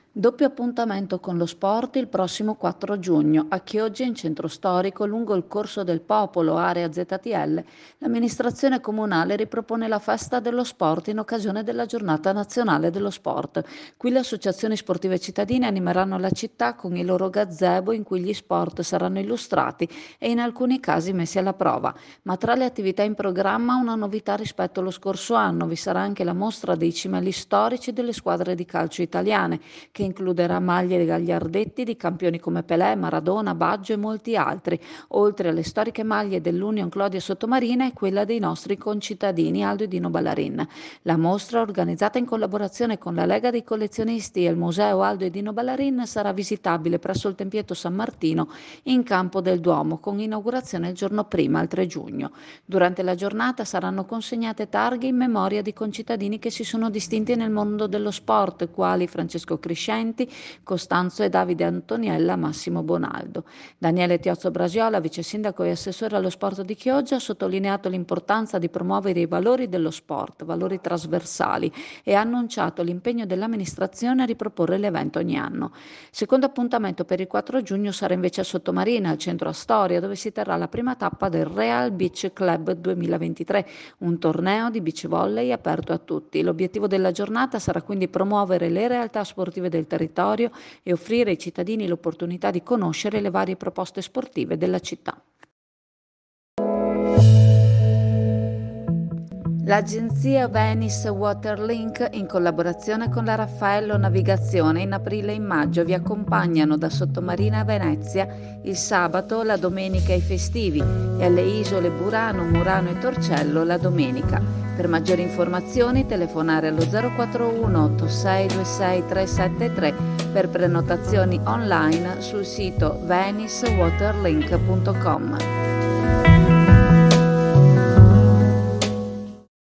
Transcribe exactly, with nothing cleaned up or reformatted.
Doppio appuntamento con lo sport il prossimo quattro giugno. A Chioggia, in centro storico, lungo il Corso del Popolo, area Z T L, l'amministrazione comunale ripropone la festa dello sport in occasione della giornata nazionale dello sport. Qui le associazioni sportive cittadine animeranno la città con i loro gazebo in cui gli sport saranno illustrati e in alcuni casi messi alla prova. Ma tra le attività in programma una novità rispetto allo scorso anno: vi sarà anche la mostra dei cimeli storici delle squadre di calcio italiane, che includerà maglie e gagliardetti di campioni come Pelé, Maradona, Baggio e molti altri, oltre alle storiche maglie dell'Union Clodia Sottomarina e quella dei nostri concittadini Aldo e Dino Ballarin. La mostra, organizzata in collaborazione con la Lega dei Collezionisti e il Museo Aldo e Dino Ballarin, sarà visitabile presso il Tempietto San Martino in Campo del Duomo, con inaugurazione il giorno prima, il tre giugno. Durante la giornata saranno consegnate targhe in memoria di concittadini che si sono distinti nel mondo dello sport, quali Francesco Criscenti, Costanzo e Davide Antoniella Massimo Bonaldo. Daniele Tiozzo Brasiola, vice sindaco e assessore allo sport di Chioggia, ha sottolineato l'importanza di promuovere i valori dello sport, valori trasversali, e ha annunciato l'impegno dell'amministrazione a riproporre l'evento ogni anno. Secondo appuntamento per il quattro giugno sarà invece a Sottomarina, al centro Astoria, dove si terrà la prima tappa del Real Beach Club duemilaventitré, un torneo di beach volley aperto a tutti. L'obiettivo della giornata sarà quindi promuovere le realtà sportive del territorio e offrire ai cittadini l'opportunità di conoscere le varie proposte sportive della città. L'agenzia Venice Waterlink, in collaborazione con la Raffaello Navigazione, in aprile e in maggio vi accompagnano da Sottomarina a Venezia il sabato, la domenica e i festivi, e alle isole Burano, Murano e Torcello la domenica. Per maggiori informazioni telefonare allo zero quattro uno otto sei due sei tre sette tre, per prenotazioni online sul sito venice waterlink punto com.